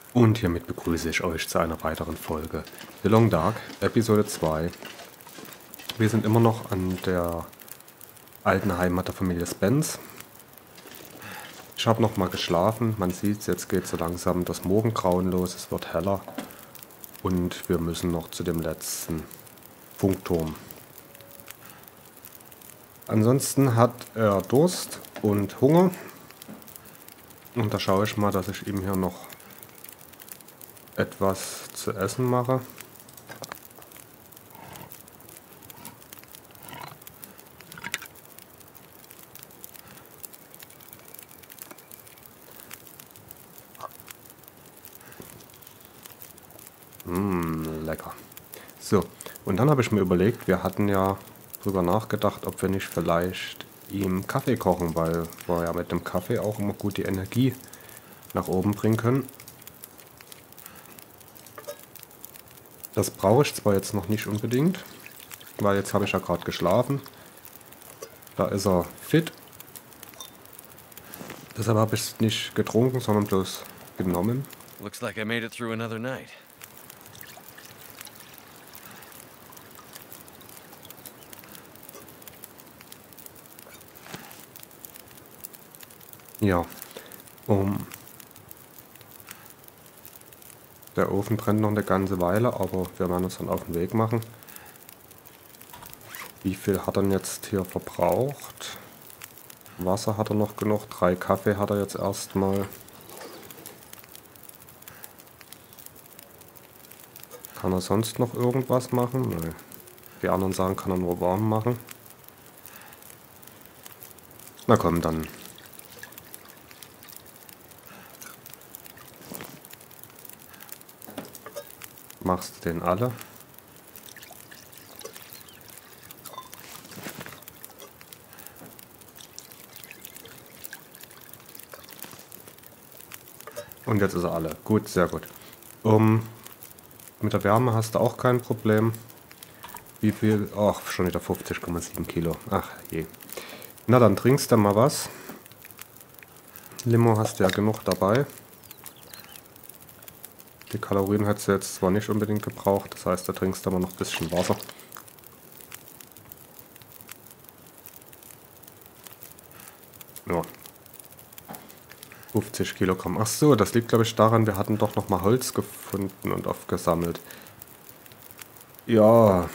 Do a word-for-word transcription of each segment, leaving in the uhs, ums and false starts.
Und hiermit begrüße ich euch zu einer weiteren Folge The Long Dark, Episode zwei. Wir sind immer noch an der alten Heimat der Familie Spence. Ich habe noch mal geschlafen, man sieht es, jetzt geht so langsam das Morgengrauen los, es wird heller. Und wir müssen noch zu dem letzten Funkturm. Ansonsten hat er Durst und Hunger. Und da schaue ich mal, dass ich ihm hier noch etwas zu essen mache. Mmh, lecker. So, und dann habe ich mir überlegt, wir hatten ja drüber nachgedacht, ob wir nicht vielleicht ihm Kaffee kochen, weil wir ja mit dem Kaffee auch immer gut die Energie nach oben bringen können. Das brauche ich zwar jetzt noch nicht unbedingt, weil jetzt habe ich ja gerade geschlafen. Da ist er fit. Deshalb habe ich es nicht getrunken, sondern bloß genommen. Looks like I made it through another night. Ja, um, der Ofen brennt noch eine ganze Weile, aber wir werden uns dann auf den Weg machen. Wie viel hat er denn jetzt hier verbraucht? Wasser hat er noch genug, drei Kaffee hat er jetzt erstmal. Kann er sonst noch irgendwas machen? Nein. Die anderen Sachen kann er nur warm machen. Na komm, dann. Machst du den alle? Und jetzt ist er alle. Gut, sehr gut. Um, mit der Wärme hast du auch kein Problem. Wie viel? Ach, schon wieder fünfzig Komma sieben Kilo. Ach je. Na, dann trinkst du mal was. Limo hast du ja genug dabei. Die Kalorien hättest du jetzt zwar nicht unbedingt gebraucht, das heißt, da trinkst du aber noch ein bisschen Wasser. Ja. fünfzig Kilogramm. Ach so, das liegt glaube ich daran, wir hatten doch noch mal Holz gefunden und aufgesammelt. Ja.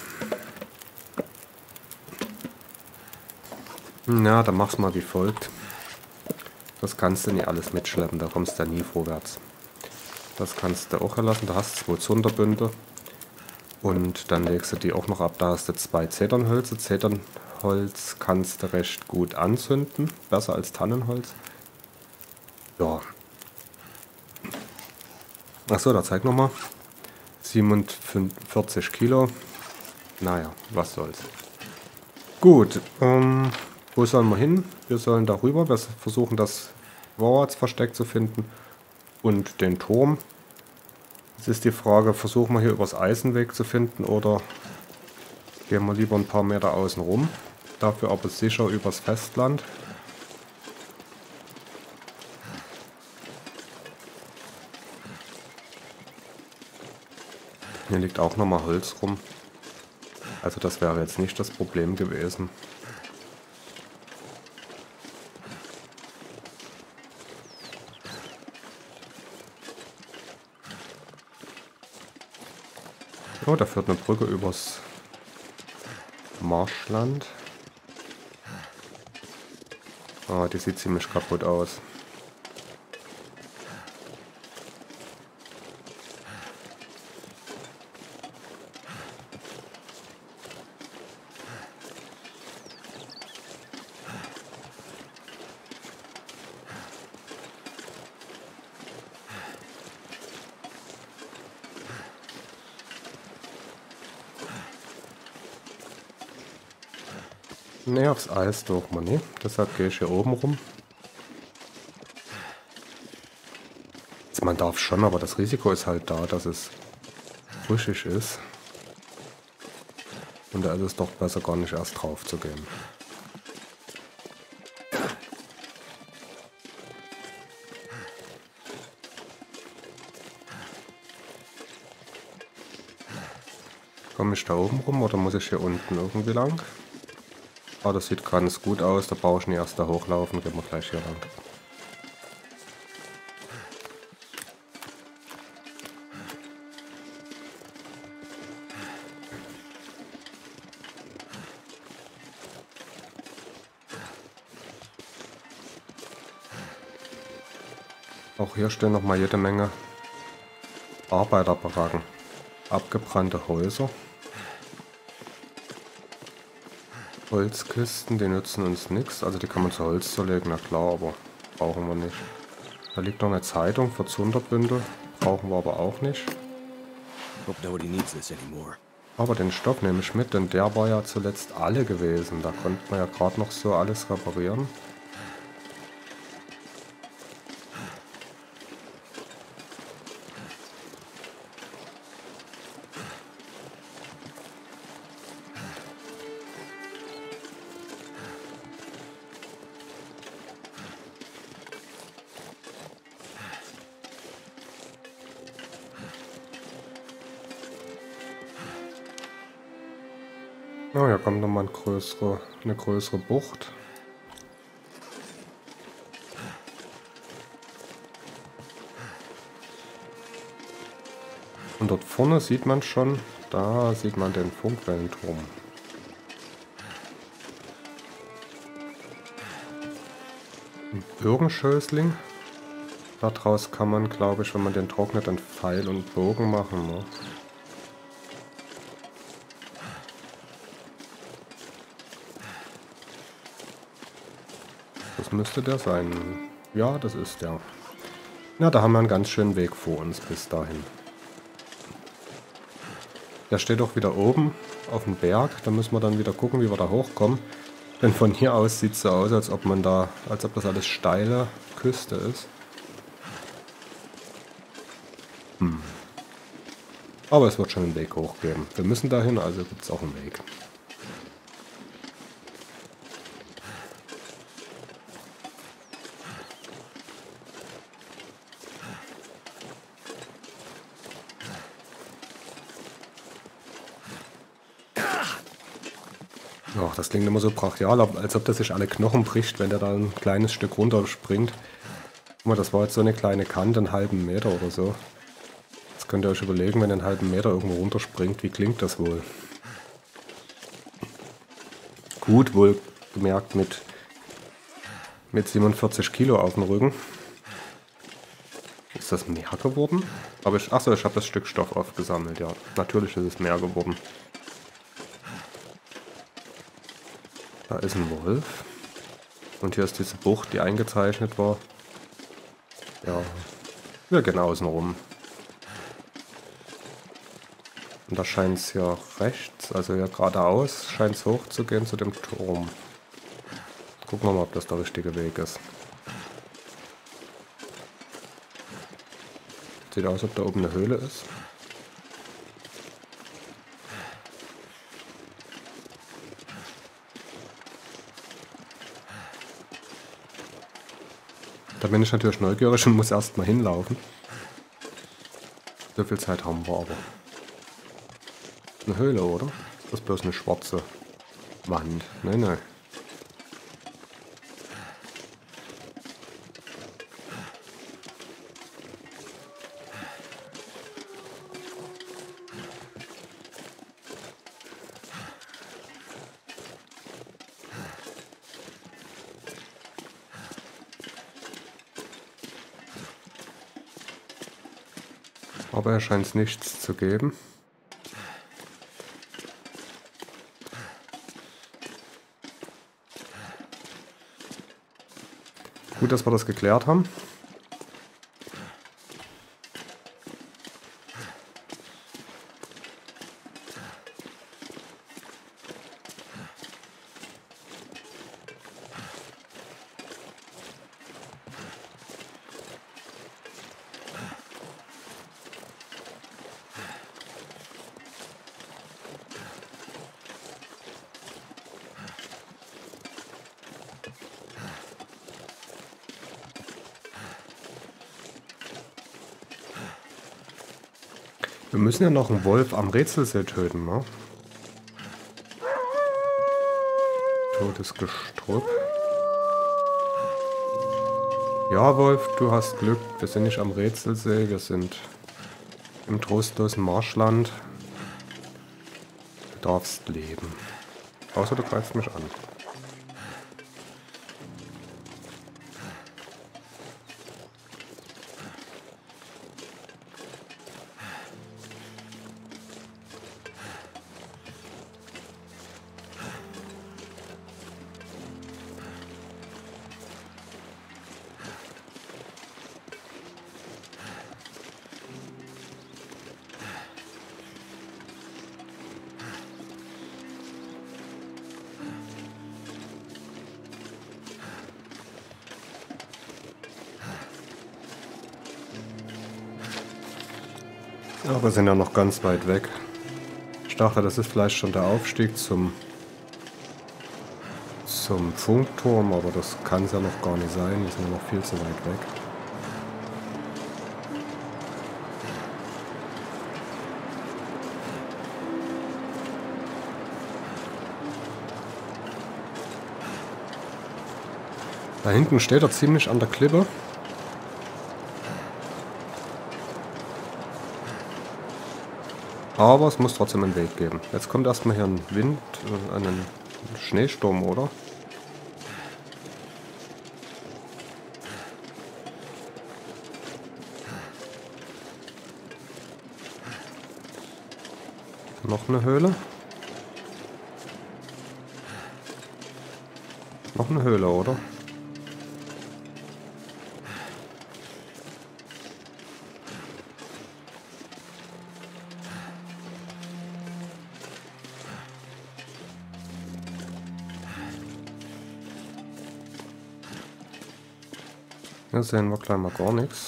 Na, dann mach's mal wie folgt. Das kannst du nicht alles mitschleppen, da kommst du nie vorwärts. Das kannst du auch erlassen, da hast du zwei Zunderbünde. Und dann legst du die auch noch ab, da hast du zwei Zedernhölzer. Zedernholz kannst du recht gut anzünden, besser als Tannenholz. Ja. Achso, da zeig nochmal. siebenundvierzig Kilo. Naja, was soll's. Gut, ähm, wo sollen wir hin? Wir sollen darüber, wir versuchen das Vorratsversteck zu finden und den Turm. Jetzt ist die Frage, versuchen wir hier übers Eisenweg zu finden oder gehen wir lieber ein paar Meter außen rum. Dafür aber sicher übers Festland. Hier liegt auch nochmal Holz rum. Also das wäre jetzt nicht das Problem gewesen. Oh, da führt eine Brücke übers Marschland. Ah, die sieht ziemlich kaputt aus. Ne, aufs Eis durch man nicht. Deshalb gehe ich hier oben rum. Also man darf schon, aber das Risiko ist halt da, dass es brüchig ist. Und da ist es doch besser, gar nicht erst drauf zu gehen. Komme ich da oben rum oder muss ich hier unten irgendwie lang? Ah, das sieht ganz gut aus. Da brauche ich nicht erst da hochlaufen. Gehen wir gleich hier lang. Auch hier stehen noch mal jede Menge Arbeiterbaracken. Abgebrannte Häuser. Holzkisten, die nützen uns nichts. Also die kann man zu Holz zerlegen, na klar, aber brauchen wir nicht. Da liegt noch eine Zeitung für Zunderbündel. Brauchen wir aber auch nicht. Hope nobody needs this anymore. Aber den Stoff nehme ich mit, denn der war ja zuletzt alle gewesen. Da konnte man ja gerade noch so alles reparieren. Oh, hier kommt nochmal eine größere, eine größere Bucht. Und dort vorne sieht man schon, da sieht man den Funkwellenturm. Ein Birkenschößling. Daraus kann man, glaube ich, wenn man den trocknet, einen Pfeil und Bogen machen. Ne? Das müsste der sein. Ja, das ist der. Na, da haben wir einen ganz schönen Weg vor uns bis dahin. Der steht auch wieder oben auf dem Berg. Da müssen wir dann wieder gucken, wie wir da hochkommen. Denn von hier aus sieht es so aus, als ob man da, als ob das alles steile Küste ist. Hm. Aber es wird schon einen Weg hoch geben. Wir müssen dahin, also gibt es auch einen Weg. Oh, das klingt immer so brachial, als ob das sich alle Knochen bricht, wenn der da ein kleines Stück runterspringt. Guck mal, das war jetzt so eine kleine Kante, einen halben Meter oder so. Jetzt könnt ihr euch überlegen, wenn ihr einen halben Meter irgendwo runterspringt, wie klingt das wohl? Gut, wohl gemerkt mit, mit siebenundvierzig Kilo auf dem Rücken. Ist das mehr geworden? Aber ich, achso, ich habe das Stück Stoff aufgesammelt, ja. Natürlich ist es mehr geworden. Da ist ein Wolf. Und hier ist diese Bucht, die eingezeichnet war. Ja, wir gehen außen rum. Und da scheint es hier rechts, also hier geradeaus, scheint es hoch zu gehen zu dem Turm. Gucken wir mal, ob das der richtige Weg ist. Sieht aus, als ob da oben eine Höhle ist. Da bin ich natürlich neugierig und muss erst mal hinlaufen. So viel Zeit haben wir aber. Eine Höhle, oder? Das ist bloß eine schwarze Wand. Nein, nein. Aber er scheint es nichts zu geben. Gut, dass wir das geklärt haben. Wir müssen ja noch einen Wolf am Rätselsee töten, ne? Totes Gestrüpp. Ja, Wolf, du hast Glück. Wir sind nicht am Rätselsee, wir sind im trostlosen Marschland. Du darfst leben. Außer du greifst mich an. Aber wir sind ja noch ganz weit weg. Ich dachte, das ist vielleicht schon der Aufstieg zum, zum Funkturm, aber das kann es ja noch gar nicht sein. Wir sind ja noch viel zu weit weg. Da hinten steht er ziemlich an der Klippe. Aber es muss trotzdem einen Weg geben. Jetzt kommt erstmal hier ein Wind, äh, einen Schneesturm, oder? Noch eine Höhle. Noch eine Höhle, oder? Hier sehen wir gleich mal gar nichts.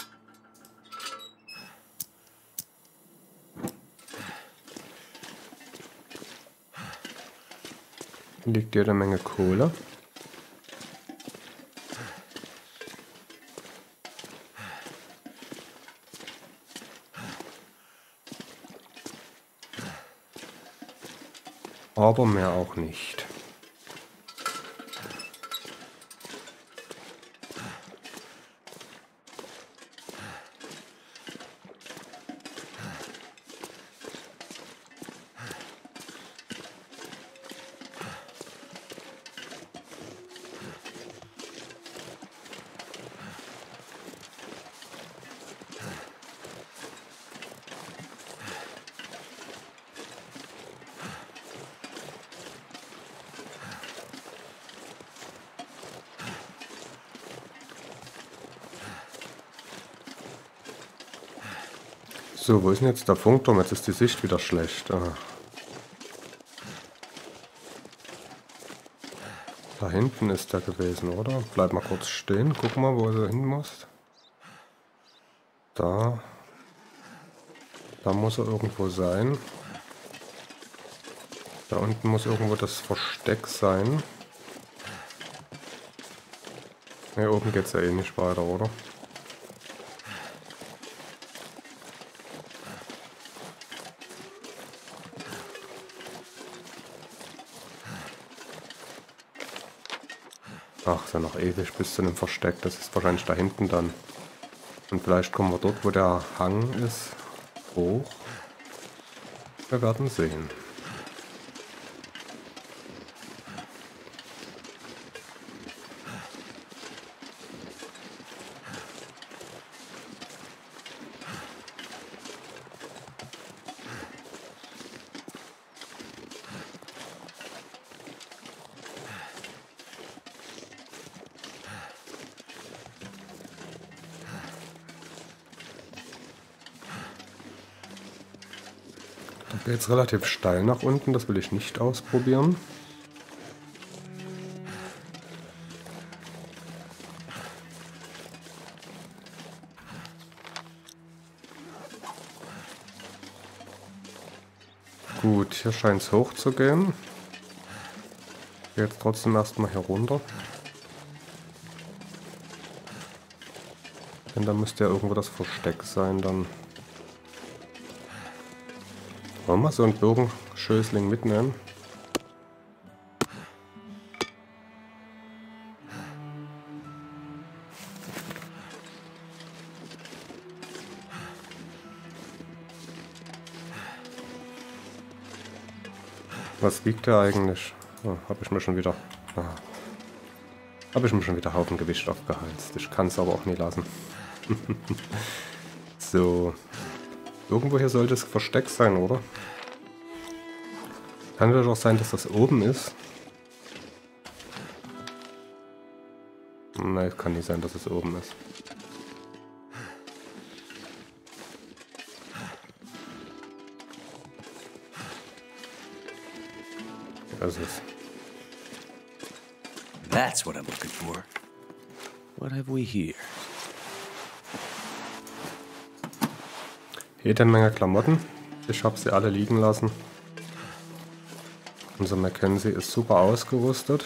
Hier liegt jede Menge Kohle. Aber mehr auch nicht. So, wo ist denn jetzt der Funkturm? Jetzt ist die Sicht wieder schlecht. Ah. Da hinten ist der gewesen, oder? Bleib mal kurz stehen. Guck mal, wo du hin musst. Da. Da muss er irgendwo sein. Da unten muss irgendwo das Versteck sein. Hier oben geht es ja eh nicht weiter, oder? Ach, ist ja noch ewig bis zu einem Versteck. Das ist wahrscheinlich da hinten dann. Und vielleicht kommen wir dort, wo der Hang ist, hoch. Wir werden sehen. Da geht es relativ steil nach unten, das will ich nicht ausprobieren. Gut, hier scheint es hoch zu gehen. Ich gehe jetzt trotzdem erstmal hier runter. Denn da müsste ja irgendwo das Versteck sein dann. Wollen wir so einen Bogenschößling mitnehmen? Was wiegt der eigentlich? Oh, habe ich mir schon wieder... Ah, habe ich mir schon wieder Haufen Gewicht aufgehalst. Ich kann es aber auch nie lassen. So. Irgendwo hier sollte es versteckt sein, oder? Kann ja doch sein, dass das oben ist. Nein, es kann nicht sein, dass es oben ist. Das ist... That's what I'm looking for. What have we here? Jede Menge Klamotten. Ich habe sie alle liegen lassen. Unser Mackenzie ist super ausgerüstet.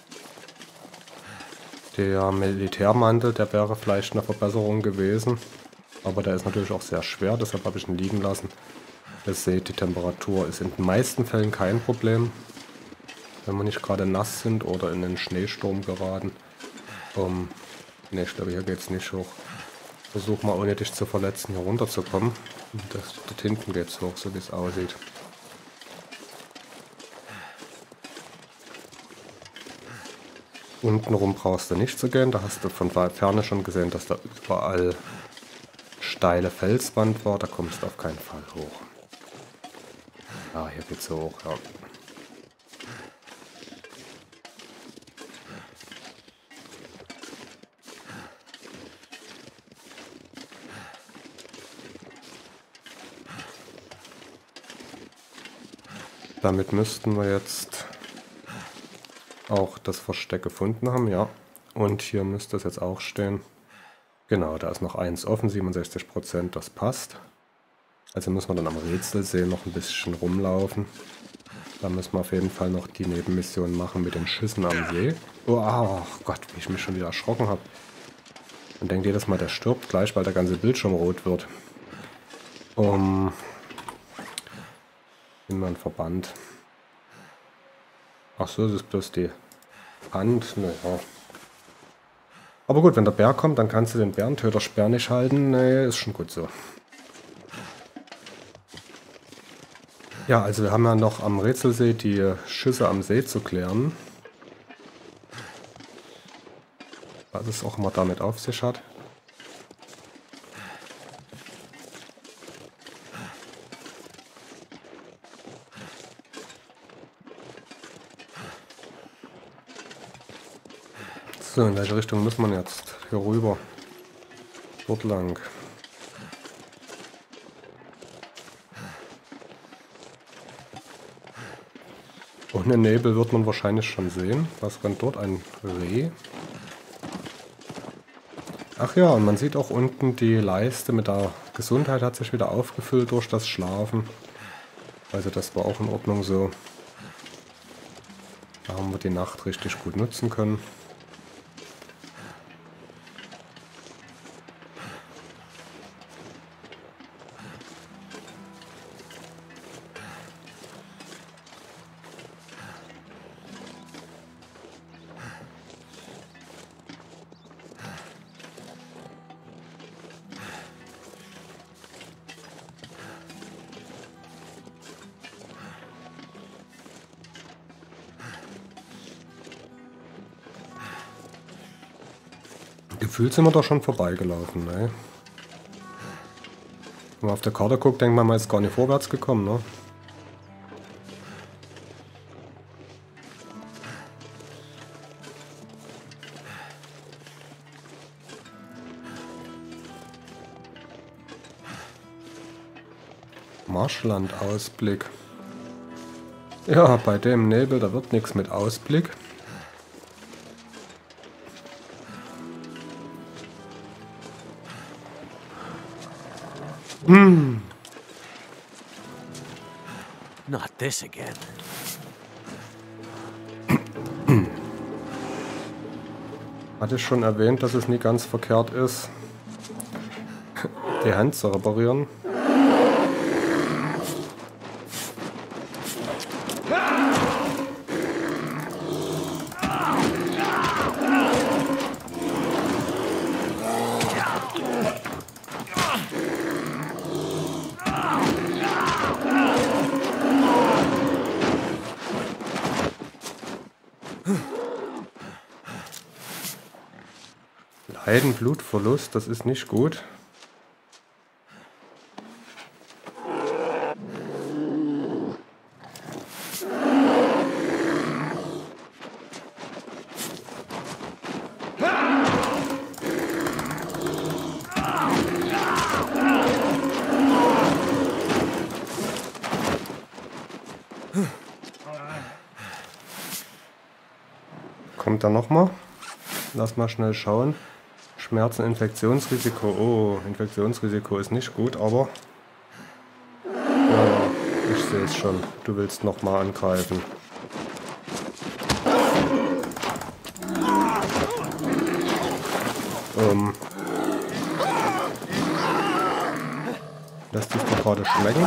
Der Militärmantel, der wäre vielleicht eine Verbesserung gewesen. Aber der ist natürlich auch sehr schwer, deshalb habe ich ihn liegen lassen. Ihr seht, die Temperatur ist in den meisten Fällen kein Problem. Wenn wir nicht gerade nass sind oder in den Schneesturm geraten. Um, ne, ich glaube, hier geht es nicht hoch. Versuch mal, ohne dich zu verletzen, hier runterzukommen. Das, dort hinten geht es hoch, so wie es aussieht. Untenrum brauchst du nicht zu gehen. Da hast du von Ferne schon gesehen, dass da überall steile Felswand war. Da kommst du auf keinen Fall hoch. Ah, hier geht's hoch, ja. Damit müssten wir jetzt auch das Versteck gefunden haben, ja. Und hier müsste es jetzt auch stehen. Genau, da ist noch eins offen, siebenundsechzig Prozent, das passt. Also müssen wir dann am Rätselsee noch ein bisschen rumlaufen. Da müssen wir auf jeden Fall noch die Nebenmission machen mit den Schüssen am See. Oh, oh Gott, wie ich mich schon wieder erschrocken habe. Man denkt jedes Mal, der stirbt gleich, weil der ganze Bildschirm rot wird. Um... Immer ein Verband. Ach so, das ist bloß die Hand. Naja. Aber gut, wenn der Bär kommt, dann kannst du den Bärentöter-Speer nicht halten. Nee, ist schon gut so. Ja, also wir haben ja noch am Rätselsee die Schüsse am See zu klären. Was es auch immer damit auf sich hat. So, in welche Richtung muss man jetzt? Hier rüber. Dort lang. Ohne Nebel wird man wahrscheinlich schon sehen. Was rennt dort? Ein Reh. Ach ja, und man sieht auch unten die Leiste mit der Gesundheit hat sich wieder aufgefüllt durch das Schlafen. Also das war auch in Ordnung so. Da haben wir die Nacht richtig gut nutzen können. Gefühlt sind wir doch schon vorbeigelaufen, ne? Wenn man auf der Karte guckt, denkt man, man ist gar nicht vorwärts gekommen, ne? Marschlandausblick. Ja, bei dem Nebel, da wird nichts mit Ausblick. Hm. Not this again. Hatte ich schon erwähnt, dass es nie ganz verkehrt ist, die Hand zu reparieren. Einen Blutverlust, das ist nicht gut. Kommt da nochmal? Lass mal schnell schauen. Schmerzen, Infektionsrisiko. Oh, Infektionsrisiko ist nicht gut, aber... Ja, ich sehe es schon. Du willst nochmal angreifen. Ähm... Lass dich doch gerade schmecken.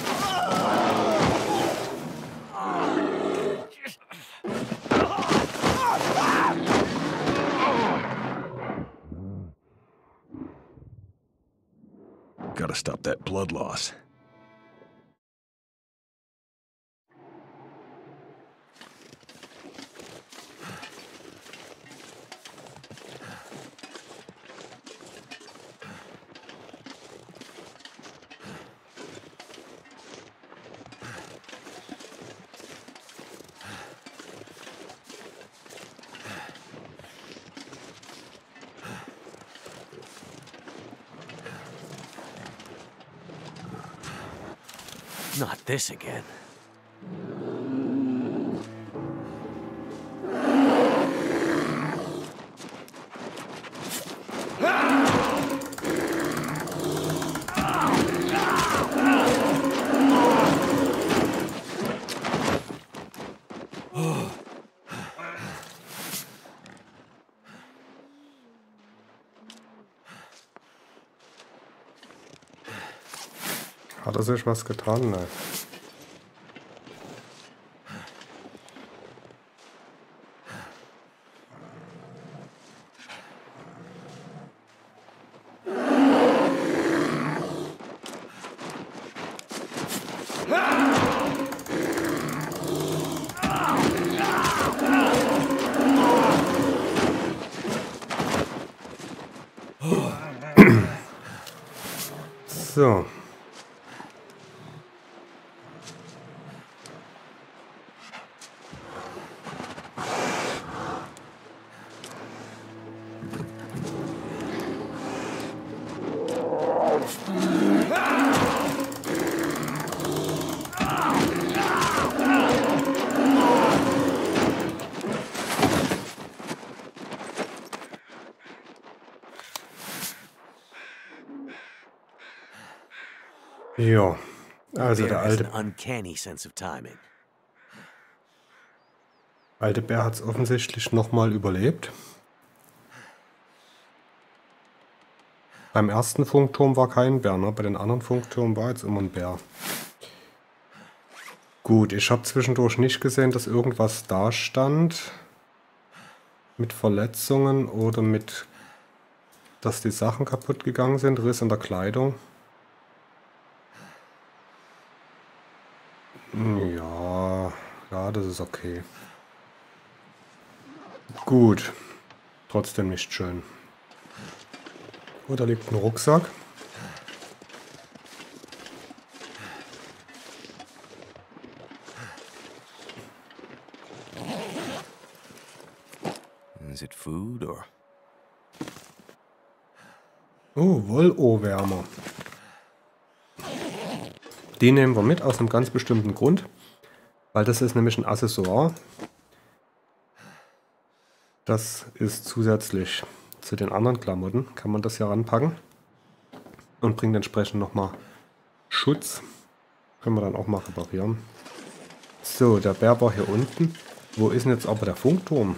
Gotta stop that blood loss. Not this again. Hat er sich was getan? Nein. So. Ja, also der Bear has alte, an uncanny sense of timing. alte Bär hat es offensichtlich nochmal überlebt. Beim ersten Funkturm war kein Bär, ne? Bei den anderen Funktürmen war jetzt immer ein Bär. Gut, ich habe zwischendurch nicht gesehen, dass irgendwas da stand. Mit Verletzungen oder mit, dass die Sachen kaputt gegangen sind, Riss in der Kleidung. Ja, ja, das ist okay. Gut, trotzdem nicht schön. Oh, da liegt ein Rucksack. Is it food or? Oh, Wollohwärmer. Die nehmen wir mit aus einem ganz bestimmten Grund, weil das ist nämlich ein Accessoire. Das ist zusätzlich zu den anderen Klamotten, kann man das hier ranpacken und bringt entsprechend nochmal Schutz. Können wir dann auch mal reparieren. So, der Bär war hier unten. Wo ist denn jetzt aber der Funkturm?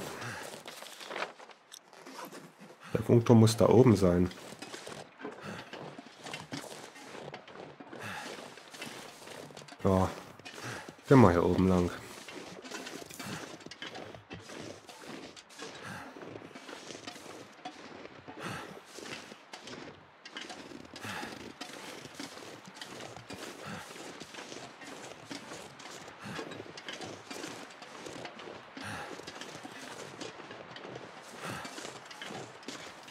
Der Funkturm muss da oben sein. Ja, gehen wir hier oben lang.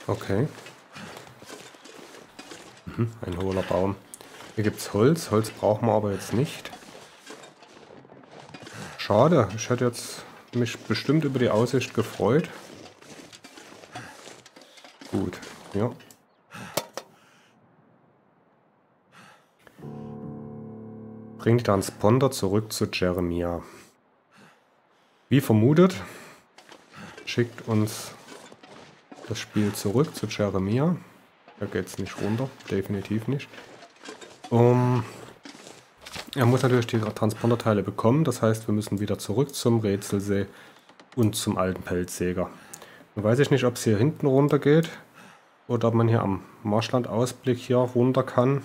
Okay. Mhm, ein hohler Baum. Hier gibt es Holz. Holz brauchen wir aber jetzt nicht. Schade. Ich hätte jetzt mich bestimmt über die Aussicht gefreut. Gut. Ja. Bring die Transponder zurück zu Jeremiah. Wie vermutet, schickt uns das Spiel zurück zu Jeremiah. Da geht es nicht runter. Definitiv nicht. Um, er muss natürlich die Transponderteile bekommen. Das heißt, wir müssen wieder zurück zum Rätselsee und zum alten Pelzjäger. Nun weiß ich nicht, ob es hier hinten runter geht oder ob man hier am Marschlandausblick hier runter kann.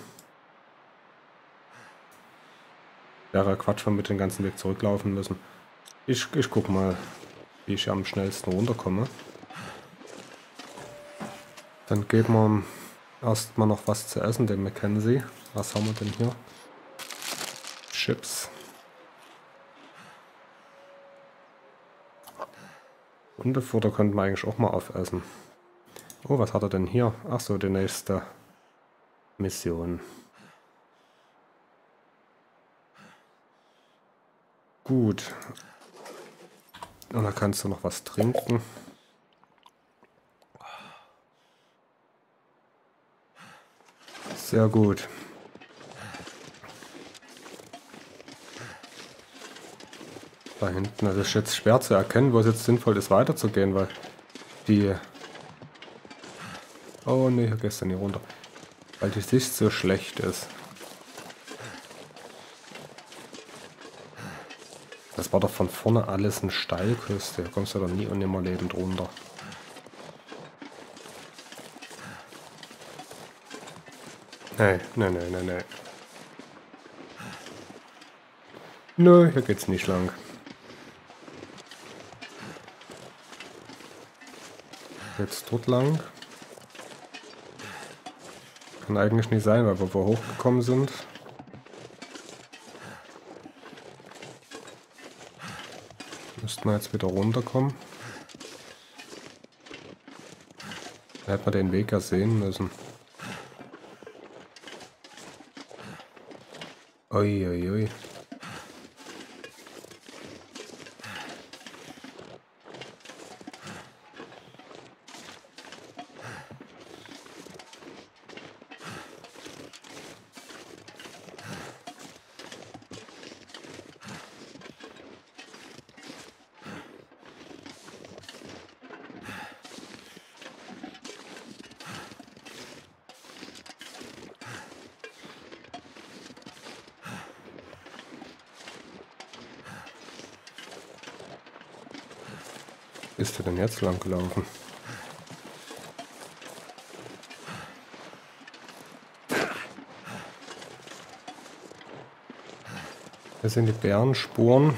Wäre Quatsch, wenn wir den ganzen Weg zurücklaufen müssen. Ich, ich guck mal, wie ich am schnellsten runterkomme. Dann geben wir erstmal noch was zu essen, dem Mackenzie. Was haben wir denn hier? Chips. Hundefutter könnten wir eigentlich auch mal aufessen. Oh, was hat er denn hier? Ach so, die nächste Mission. Gut. Und da kannst du noch was trinken. Sehr gut. Da hinten, das ist jetzt schwer zu erkennen, wo es jetzt sinnvoll ist weiterzugehen, weil die... Oh ne, hier gehst du nicht runter. Weil die Sicht so schlecht ist. Das war doch von vorne alles eine Steilküste. Da kommst du doch nie und nimmer lebend runter. Nee, nee, nee, nee, nee. Nö, hier geht's nicht lang. Jetzt dort lang. Kann eigentlich nicht sein, weil wir wo hochgekommen sind. Müssten wir jetzt wieder runterkommen. Da hätten wir den Weg ja sehen müssen. Ui, ui, ui. Ist er denn jetzt lang gelaufen? Hier sind die Bärenspuren.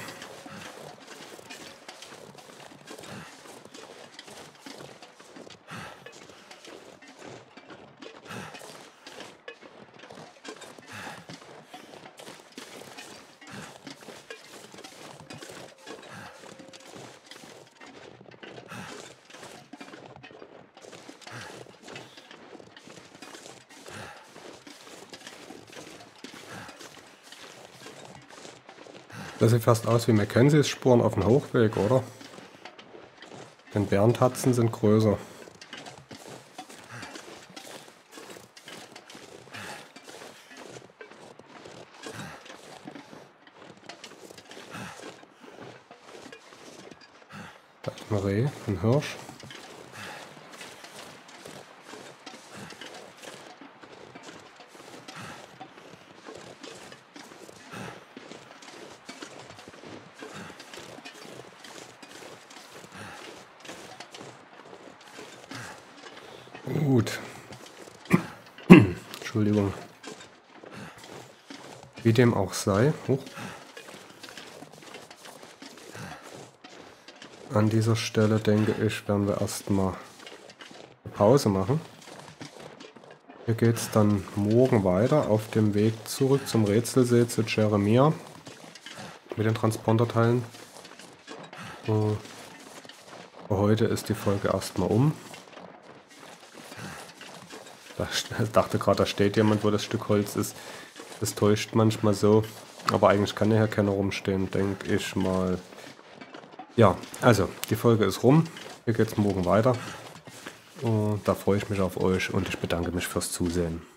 Das sieht fast aus wie Mackenzies Spuren auf dem Hochweg, oder? Denn Bärentatzen sind größer. Da ist ein Reh, ein Hirsch. Gut. Entschuldigung. Wie dem auch sei. Huch. An dieser Stelle denke ich, werden wir erstmal eine Pause machen. Hier geht es dann morgen weiter auf dem Weg zurück zum Rätselsee zu Jeremiah mit den Transporterteilen. Für heute ist die Folge erstmal um. Ich dachte gerade, da steht jemand, wo das Stück Holz ist. Das täuscht manchmal so. Aber eigentlich kann ja keiner rumstehen, denke ich mal. Ja, also, die Folge ist rum. Hier geht's morgen weiter. Und da freue ich mich auf euch und ich bedanke mich fürs Zusehen.